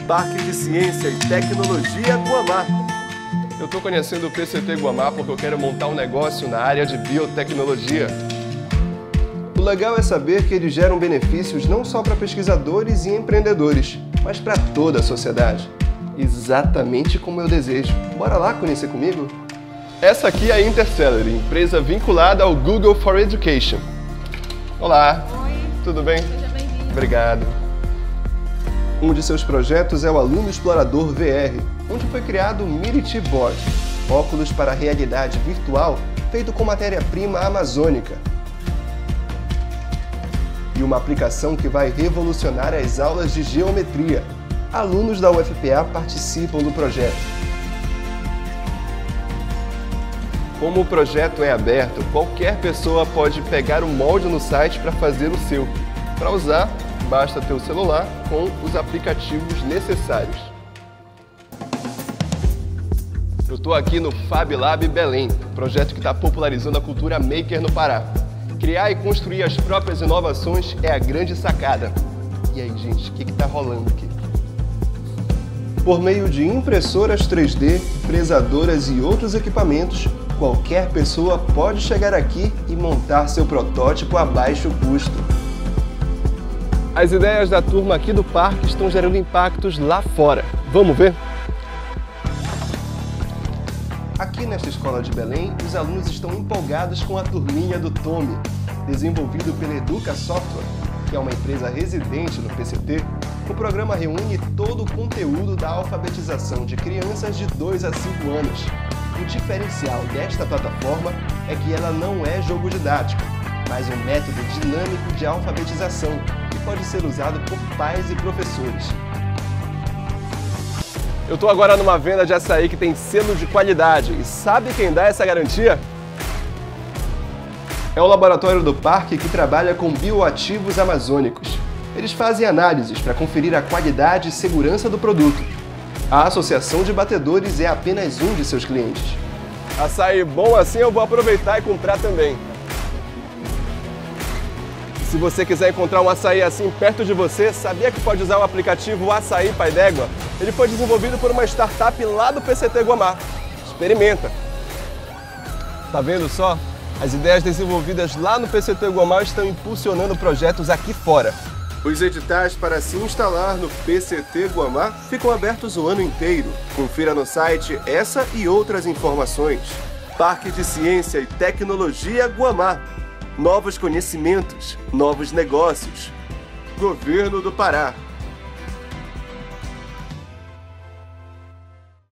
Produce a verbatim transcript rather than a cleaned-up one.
Parque de Ciência e Tecnologia Guamá. Eu estou conhecendo o P C T Guamá porque eu quero montar um negócio na área de biotecnologia. O legal é saber que eles geram benefícios não só para pesquisadores e empreendedores, mas para toda a sociedade. Exatamente como eu desejo. Bora lá conhecer comigo? Essa aqui é a Intercelery, empresa vinculada ao Google for Education. Olá. Oi. Tudo bem? Seja bem-vindo. Obrigado. Um de seus projetos é o Aluno Explorador V R, onde foi criado o Miriti Board, óculos para realidade virtual feito com matéria-prima amazônica. E uma aplicação que vai revolucionar as aulas de geometria. Alunos da U F P A participam do projeto. Como o projeto é aberto, qualquer pessoa pode pegar o molde no site para fazer o seu. Para usar, basta ter o celular com os aplicativos necessários. Eu estou aqui no Fab Lab Belém, projeto que está popularizando a cultura maker no Pará. Criar e construir as próprias inovações é a grande sacada. E aí, gente, o que está rolando aqui? Por meio de impressoras três D, fresadoras e outros equipamentos, qualquer pessoa pode chegar aqui e montar seu protótipo a baixo custo. As ideias da turma aqui do parque estão gerando impactos lá fora. Vamos ver? Aqui nesta escola de Belém, os alunos estão empolgados com a turminha do Tome. Desenvolvido pela Educa Software, que é uma empresa residente no P C T, o programa reúne todo o conteúdo da alfabetização de crianças de dois a cinco anos. O diferencial desta plataforma é que ela não é jogo didático, mas um método dinâmico de alfabetização que pode ser usado por pais e professores. Eu estou agora numa venda de açaí que tem selo de qualidade. E sabe quem dá essa garantia? É o laboratório do parque que trabalha com bioativos amazônicos. Eles fazem análises para conferir a qualidade e segurança do produto. A Associação de Batedores é apenas um de seus clientes. Açaí bom assim eu vou aproveitar e comprar também. Se você quiser encontrar um açaí assim perto de você, sabia que pode usar o aplicativo Açaí Pai d'Égua? Ele foi desenvolvido por uma startup lá do P C T Guamá. Experimenta! Tá vendo só? As ideias desenvolvidas lá no P C T Guamá estão impulsionando projetos aqui fora. Os editais para se instalar no P C T Guamá ficam abertos o ano inteiro. Confira no site essa e outras informações. Parque de Ciência e Tecnologia Guamá. Novos conhecimentos, novos negócios. Governo do Pará.